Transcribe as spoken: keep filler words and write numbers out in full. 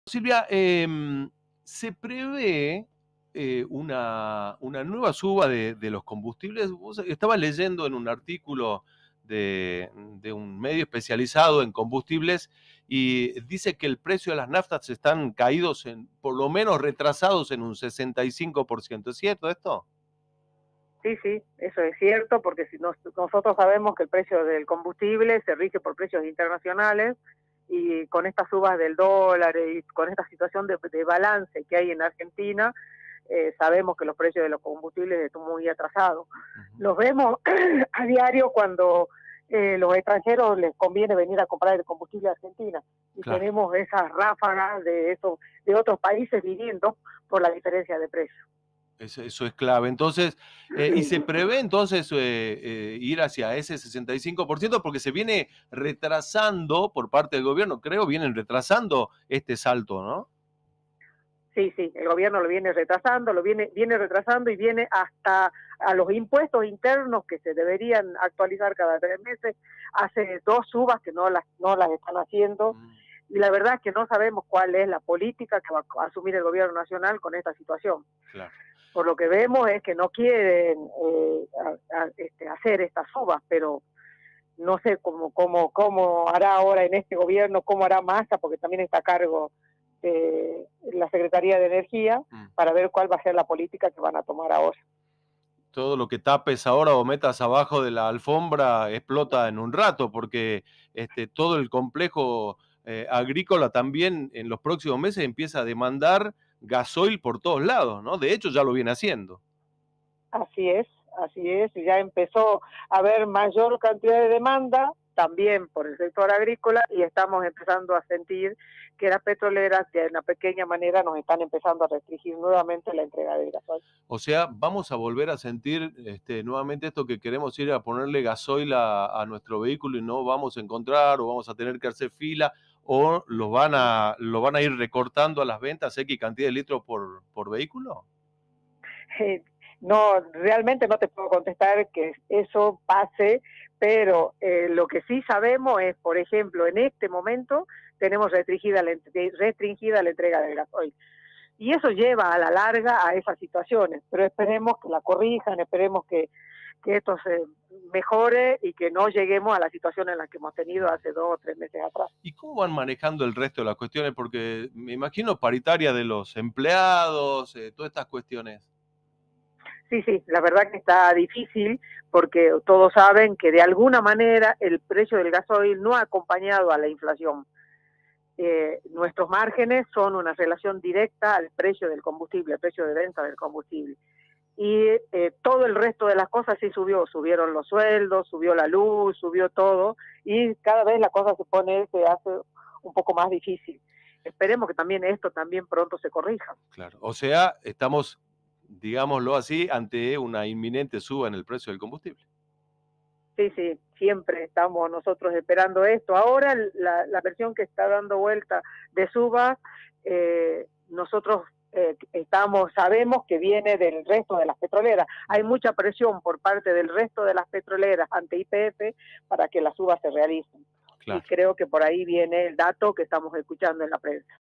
Silvia, em, se prevé eh, una, una nueva suba de, de los combustibles. Vos estaba leyendo en un artículo de, de un medio especializado en combustibles y dice que el precio de las naftas están caídos, en, por lo menos retrasados en un sesenta y cinco por ciento. ¿Es cierto esto? Sí, sí, eso es cierto, porque si nos, nosotros sabemos que el precio del combustible se rige por precios internacionales y con estas subas del dólar y con esta situación de, de balance que hay en Argentina, eh, sabemos que los precios de los combustibles están muy atrasados. Ujú. Los vemos a diario cuando eh, los extranjeros les conviene venir a comprar el combustible a Argentina y Claro. tenemos esas ráfagas de, eso, de otros países viniendo por la diferencia de precios. Eso, eso es clave. Entonces, eh, y se prevé entonces eh, eh, ir hacia ese sesenta y cinco por ciento porque se viene retrasando por parte del gobierno, creo, vienen retrasando este salto, ¿no? Sí, sí, el gobierno lo viene retrasando, lo viene, viene retrasando y viene hasta a los impuestos internos que se deberían actualizar cada tres meses. Hace dos subas que no las, no las están haciendo Mm, y la verdad es que no sabemos cuál es la política que va a asumir el gobierno nacional con esta situación. claro. Por lo que vemos es que no quieren eh, a, a, este, hacer estas subas, pero no sé cómo, cómo, cómo hará ahora en este gobierno, cómo hará Massa, porque también está a cargo de la Secretaría de Energía, Mm. para ver cuál va a ser la política que van a tomar ahora. Todo lo que tapes ahora o metas abajo de la alfombra explota en un rato, porque este, todo el complejo eh, agrícola también en los próximos meses empieza a demandar gasoil por todos lados, ¿no? De hecho, ya lo viene haciendo. Así es, así es, y ya empezó a haber mayor cantidad de demanda, también por el sector agrícola, y estamos empezando a sentir que las petroleras, de una pequeña manera, nos están empezando a restringir nuevamente la entrega del gasoil. O sea, vamos a volver a sentir este, nuevamente esto que queremos ir a ponerle gasoil a, a nuestro vehículo y no vamos a encontrar o vamos a tener que hacer fila o los van a, lo van a ir recortando a las ventas X cantidad de litros por, por vehículo. Eh, no, realmente no te puedo contestar que eso pase, pero eh, lo que sí sabemos es, por ejemplo, en este momento tenemos restringida la, restringida la entrega del gasoil. Y eso lleva a la larga a esas situaciones, pero esperemos que la corrijan, esperemos que, que esto se mejore y que no lleguemos a la situación en la que hemos tenido hace dos o tres meses atrás. ¿Y cómo van manejando el resto de las cuestiones? Porque me imagino paritaria de los empleados, eh, todas estas cuestiones. Sí, sí, la verdad que está difícil porque todos saben que de alguna manera el precio del gasoil no ha acompañado a la inflación. Eh, nuestros márgenes son una relación directa al precio del combustible, al precio de venta del combustible. Y eh, todo el resto de las cosas sí subió, subieron los sueldos, subió la luz, subió todo, y cada vez la cosa se pone, se hace un poco más difícil. Esperemos que también esto también pronto se corrija. Claro. O sea, estamos, digámoslo así, ante una inminente suba en el precio del combustible. Sí, sí, siempre estamos nosotros esperando esto. Ahora la, la versión que está dando vuelta de suba, eh, nosotros eh, estamos, sabemos que viene del resto de las petroleras. Hay mucha presión por parte del resto de las petroleras ante Y P F para que las subas se realicen. Y Claro. creo que por ahí viene el dato que estamos escuchando en la prensa.